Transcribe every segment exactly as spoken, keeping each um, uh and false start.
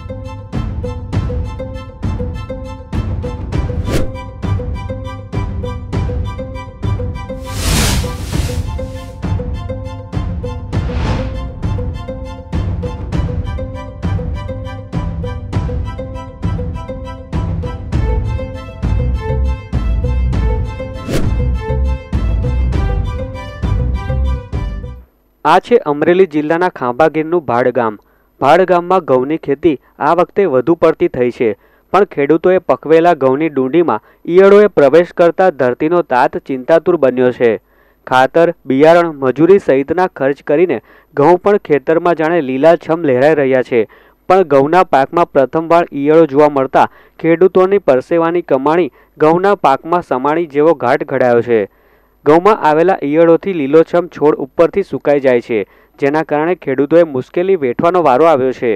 આ છે અમરેલી જિલ્લાના ખાંભા ગીરનું ભાડ ગામ. ભાડ ગામમાં ઘઉંની ખેતી આ વખતે વધુ પડતી થઈ છે, પણ ખેડૂતોએ પકવેલા ઘઉંની ડુંડીમાં ઈયળોએ પ્રવેશ કરતા ધરતીનો તાત ચિંતાતુર બન્યો છે. ખાતર, બિયારણ, મજૂરી સહિતના ખર્ચ કરીને ઘઉં પણ ખેતરમાં જાણે લીલાછમ લહેરાઈ રહ્યા છે, પણ ઘઉંના પાકમાં પ્રથમવાર ઈયળો જોવા મળતા ખેડૂતોની પરસેવાની કમાણી ઘઉંના પાકમાં સમાણી જેવો ઘાટ ઘડાયો છે. ઘઉંમાં આવેલા ઈયળોથી લીલોછમ છોડ ઉપરથી સુકાઈ જાય છે, જેના કારણે ખેડૂતોએ મુશ્કેલી વેઠવાનો વારો આવ્યો છે.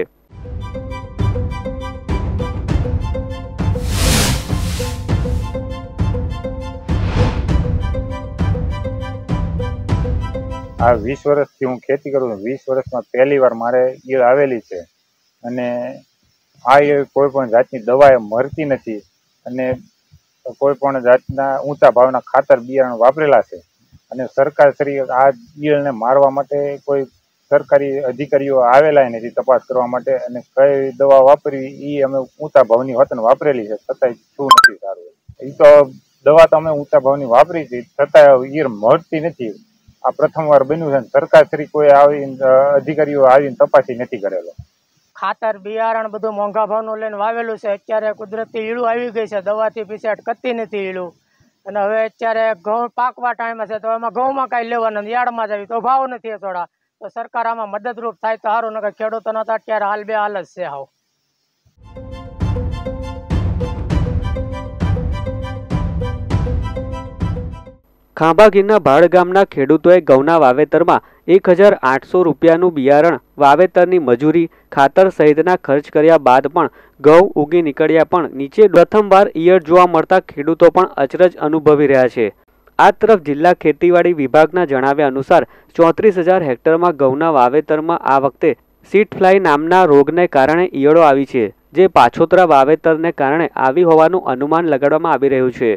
આ વીસ વર્ષથી હું ખેતી કરું છું. વીસ વર્ષમાં પહેલી વાર મારે ઈયળ આવેલી છે અને આ ઈયળ કોઈ પણ જાતની દવા મરતી નથી અને કોઈ પણ જાતના ઊંચા ભાવના ખાતર બિયારણ વાપરેલા છે અને સરકાર શ્રી આ ઈયળને મારવા માટે કોઈ સરકારી અધિકારીઓ આવેલા નથી તપાસ કરવા માટે, અને કઈ દવા વાપરવી એ અમે ઊંચા ભાવની વતન વાપરેલી છે છતાંય શું નથી સારું. એ તો દવા તો અમે ઊંચા ભાવની વાપરી છે છતાં ઈયળ મળતી નથી. આ પ્રથમવાર બન્યું છે. સરકાર શ્રી કોઈ આવી અધિકારીઓ આવીને તપાસી નથી કરેલો. ખાતર બિયારણ બધું મોંઘા ભાવનું લઈને વાવેલું છે. અત્યારે કુદરતી ઈળું આવી ગઈ છે, દવાથી પીછાટ કરતી નથી ઈળું, અને હવે અત્યારે ઘઉં પાકવા ટાઈમ છે તો એમાં ઘઉંમાં કાંઈ લેવાનું યાર્ડમાં જ આવી તો ભાવ નથી થોડા. તો સરકાર આમાં મદદરૂપ થાય તો સારું, નકર ખેડૂતોનો તો અત્યારે હાલ બે હાલ જ છે હાવ. ખાંભા ગીરના ભાડ ગામના ખેડૂતોએ ઘઉંના વાવેતરમાં એક હજાર આઠસો રૂપિયાનું બિયારણ, વાવેતરની મજૂરી, ખાતર સહિતના ખર્ચ કર્યા બાદ પણ ઘઉં ઉગી નીકળ્યા પણ નીચે પ્રથમવાર ઈયળ જોવા મળતા ખેડૂતો પણ અચરજ અનુભવી રહ્યા છે. આ તરફ જિલ્લા ખેતીવાડી વિભાગના જણાવ્યા અનુસાર ચોત્રીસ હજાર હેક્ટરમાં ઘઉંના વાવેતરમાં આ વખતે સીડ ફ્લાય નામના રોગને કારણે ઈયળો આવી છે, જે પાછોતરા વાવેતરને કારણે આવી હોવાનું અનુમાન લગાડવામાં આવી રહ્યું છે.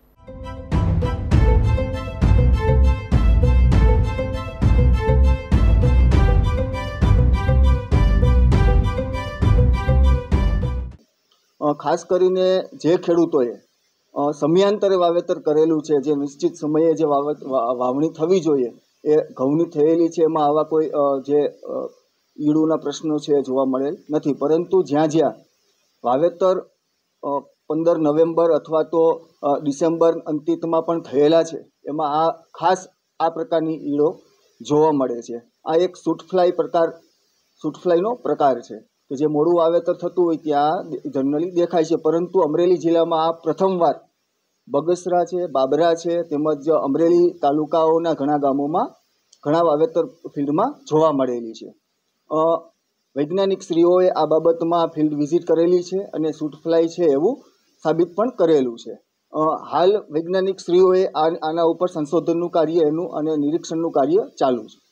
ખાસ કરીને જે ખેડૂતોએ સમયાંતરે વાવેતર કરેલું છે, જે નિશ્ચિત સમયે જે વાવણી થવી જોઈએ એ ઘઉંની થયેલી છે, એમાં આવા કોઈ જે ઈળુના પ્રશ્નો છે જોવા મળેલ નથી. પરંતુ જ્યાં જ્યાં વાવેતર પંદર નવેમ્બર અથવા તો ડિસેમ્બર અંતિતમાં પણ થયેલા છે, એમાં આ ખાસ આ પ્રકારની ઈળો જોવા મળે છે. આ એક સૂટફ્લાય પ્રકાર સૂટફ્લાયનો પ્રકાર છે કે જે મોડું વાવેતર થતું હોય ત્યાં જનરલી દેખાય છે, પરંતુ અમરેલી જિલ્લામાં આ પ્રથમવાર બગસરા છે, બાબરા છે, તેમજ અમરેલી તાલુકાઓના ઘણા ગામોમાં ઘણા વાવેતર ફિલ્ડમાં જોવા મળેલી છે. વૈજ્ઞાનિક શ્રીઓએ આ બાબતમાં ફિલ્ડ વિઝિટ કરેલી છે અને સૂટફ્લાય છે એવું સાબિત પણ કરેલું છે. હાલ વૈજ્ઞાનિક શ્રીઓએ આના ઉપર સંશોધનનું કાર્ય એનું અને નિરીક્ષણનું કાર્ય ચાલુ છે.